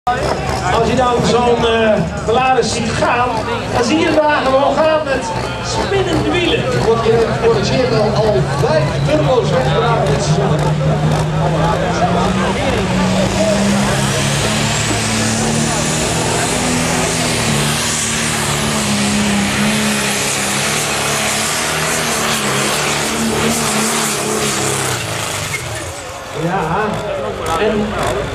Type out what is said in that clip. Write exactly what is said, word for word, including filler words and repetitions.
Als je dan zo'n uh, beladen ziet gaan, dan zie je de wagen gewoon gaan met spinnende wielen. Er wordt hier geproduceerd al, al vijf turbo's weggebracht dit seizoen. Ja, en